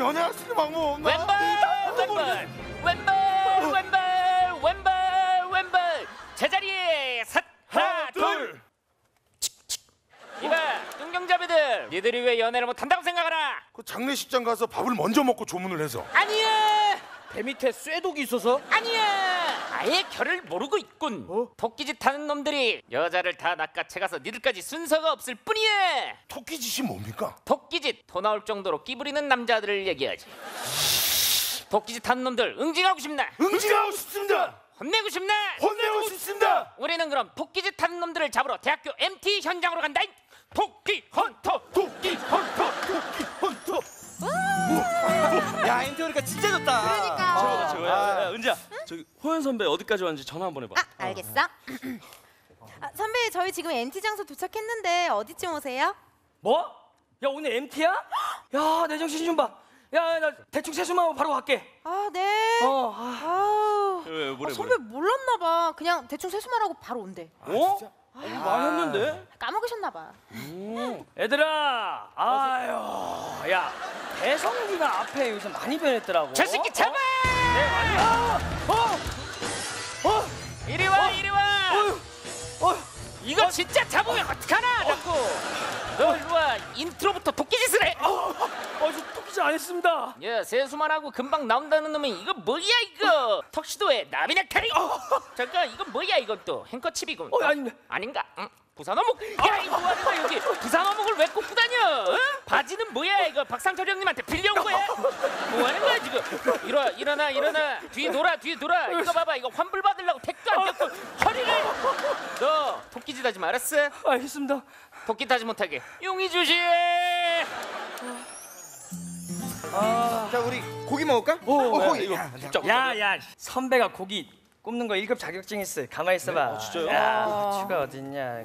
연애할 수 있는 방법 없나? 왼발 제자리에 하나 둘. 이봐 뚱경자매들, 니들이 왜 연애를 못한다고 생각하나? 그 장례식장 가서 밥을 먼저 먹고 조문을 해서. 아니야. 배 밑에 쇠독이 있어서? 아니야. 아예 결을 모르고 있군. 토끼짓 하는 놈들이 여자를 다 낚아채가서 니들까지 순서가 없을 뿐이야. 토끼짓이 뭡니까? 토끼짓, 토 나올 정도로 끼부리는 남자들을 얘기하지. 토끼짓 하는 놈들 응징하고 싶나? 응징하고 싶습니다. 혼내고 싶나? 혼내고 싶습니다. 우리는 그럼 토끼짓 하는 놈들을 잡으러 대학교 MT 현장으로 간다. 토끼 헌터, 토끼 헌터, 토끼 헌터. 야, MT 오니까 진짜 좋다. 그러니까. 최고다. 야, 은지야, 저기 호연 선배 어디까지 왔는지 전화 한번 해봐. 알겠어. 선배, 저희 지금 MT 장소 도착했는데 어디쯤 오세요? 뭐? 야, 오늘 MT야? 야, 내 정신 좀 봐. 야, 나 대충 세수만 하고 바로 갈게. 아, 네. 뭐래, 선배 몰랐나 봐. 그냥 대충 세수만 하고 바로 온대. 어? 말했는데? 까먹으셨나 봐. 얘들아, 아유, 야, 대성기가 앞에 요새 많이 변했더라고. 저 새끼 잡아! 네, 이리 와, 이리 와. 이거 진짜 잡으면 어떡하나? 자꾸. 너 이리 와. 인트로부터 토끼짓을 해. 저 토끼질 안 했습니다. 야, 세수만 하고 금방 나온다는 놈이 이거 뭐야 이거? 턱시도에 나비넥타리? 잠깐, 이거 뭐야 이것도? 행커칩이군. 아닙니다. 아닌가? 응? 부산어묵? 야, 이거 뭐하는 거야 여기? 부산어묵을 왜 꽂고 다녀? 응? 바지는 뭐야 이거? 박상철 형님한테 빌려온 거야? 뭐하는 거야 지금? 일어나. 뒤에 돌아. 이거 봐봐, 이거 환불 받으려고 택도 안 꼈고 허리를. 너 토끼짓 하지 말았어? 알겠습니다. 토끼 타지 못하게 용의 주시. 자, 우리 고기 먹을까? 고기. 야, 선배가 고기 굽는 거 1급 자격증 있어. 가만히 있어봐. 진짜요? 야, 추가 어딨냐?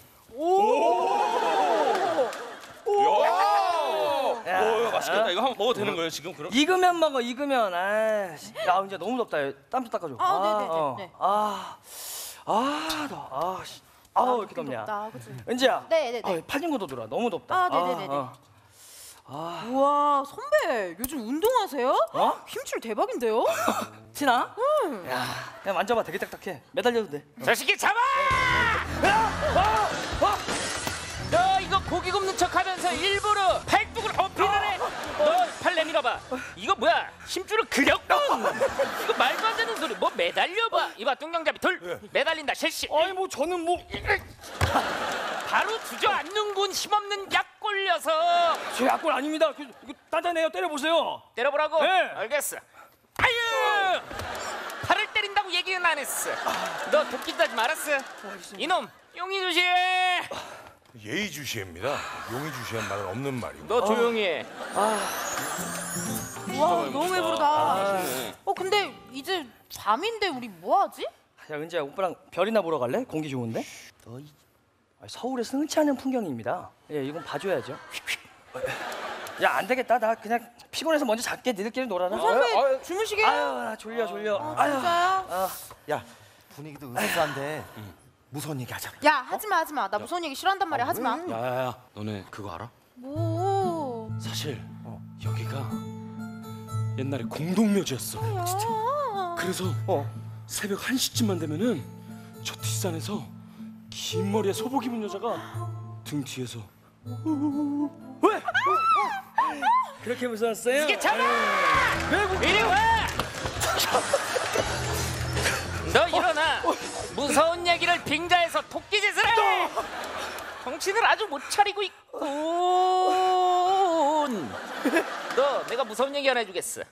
오, 맛있겠다. 이거 한번 먹어도 되는 거예요, 지금 그럼? 익으면 먹어, 익으면. 야, 이제 너무 덥다. 땀 좀 닦아줘. 네네네. 왜 이렇게 덥냐? 덥다, 그치? 은지야. 네네네. 파진구도 들어. 너무 덥다. 네네네네. 우와, 선배 요즘 운동하세요? 힘줄 대박인데요? 티나? 야, 그냥 만져봐. 되게 딱딱해. 매달려도 돼. 저 새끼 잡아! 너 이거 고기 굽는 척하면서 일부러 팔뚝을 어필을 해. 너 팔 내밀어봐. 이거 뭐야? 힘줄을 그렸군. 이거 말도 안 되는 소리. 뭐 매달려봐. 이봐, 뚱경잡이 둘 매달린다. 실시. 아니 뭐 저는 뭐 바로 주저앉는군. 힘없는 약 걸려서. 제 약골 아닙니다. 이거 단단해요. 때려보세요. 때려보라고? 네. 알겠어. 아유! 팔을 때린다고 얘기는 안 했어. 너 도끼 따지 말았어. 이놈 용의 주시해. 예의주시입니다. 용의주시한 말은 없는 말이고. 너 조용히 해. 우와, 너무 배부르다. 근데 이제 밤인데 우리 뭐 하지? 야, 은지야, 오빠랑 별이나 보러 갈래? 공기 좋은데? 서울의 승치 않은 풍경입니다. 예, 이건 봐줘야죠. 야, 안 되겠다. 나 그냥 피곤해서 먼저 잘게. 니들끼리 놀아라. 선배 주무시게요? 나 졸려. 진짜요? 야, 분위기도 으스스한데 무서운 얘기 하자. 야, 하지마. 나 무서운 얘기 싫어한단 말이야. 하지마. 야야야, 너네 그거 알아? 뭐? 사실 여기가 옛날에 공동묘지였어. 진짜? 그래서 새벽 1시쯤만 되면은 저 뒷산에서 긴 머리에 소복 입은 여자가 등 뒤에서 왜? 그렇게 무서웠어요? 이게 잡아! 이리 와! 너 일어나. 무서운 얘기를 빙자해서 토끼짓을 해. 정신을 아주 못 차리고 있군. 너 내가 무서운 얘기 하나 해주겠어.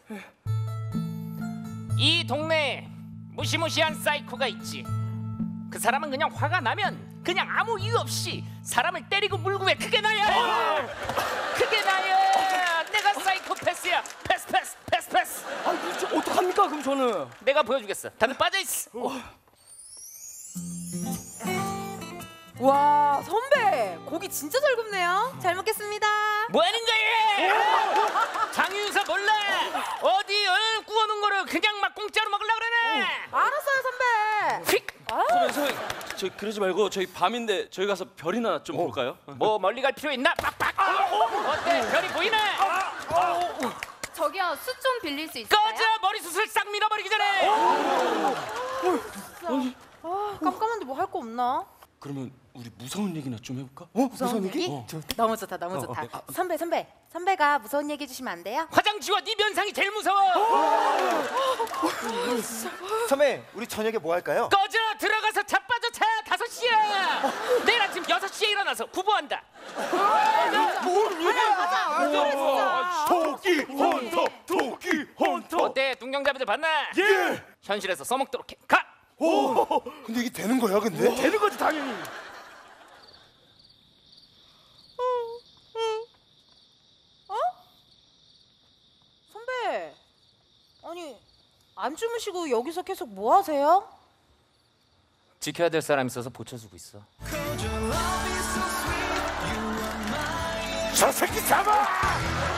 이 동네에 무시무시한 사이코가 있지. 그 사람은 그냥 화가 나면 그냥 아무 이유 없이 사람을 때리고 물고 왜 그게 나야. 그게 나야. 내가 사이코패스야. 패스. 어떡합니까? 그럼 저는 내가 보여주겠어. 다들 빠져있어. 와, 선배 고기 진짜 잘 굽네요. 잘 먹겠습니다. 뭐하는 거야? 장유유사 몰라? 어디 구워놓은 거를 그냥 막 공짜로 먹으려고 그러네. 알았어요, 선배. 휙! 선배, 저희 그러지 말고 저희 밤인데 저희 가서 별이나 좀 볼까요? 뭐 멀리 갈 필요 있나? 빡빡! 어때? 별이 보이나? 저기요, 수 좀 빌릴 수 있을까요? 꺼져! 머리숱을 싹 밀어버리기 전에! 아, 깜깜한데 뭐 할 거 없나? 그러면 우리 무서운 얘기나 좀 해볼까? 무서운 얘기? 너무 좋다, 너무 좋다. 선배가 무서운 얘기 해주시면 안 돼요? 화장 지워! 네 면상이 제일 무서워! 선배, 우리 저녁에 뭐 할까요? 꺼져! 들어가서 자빠져 차! 5시야! 내일 아침 6시에 일어나서 구보한다! 토끼 헌터, 토끼 헌터. 어때? 동경자매들 봤나? 예. 현실에서 써먹도록 해! 가! 오. 근데 이게 되는 거야, 근데? 되는 거지 당연히. 선배, 아니 안 주무시고 여기서 계속 뭐 하세요? 지켜야 될 사람 있어서 보쳐주고 있어. 저 새끼 잡아!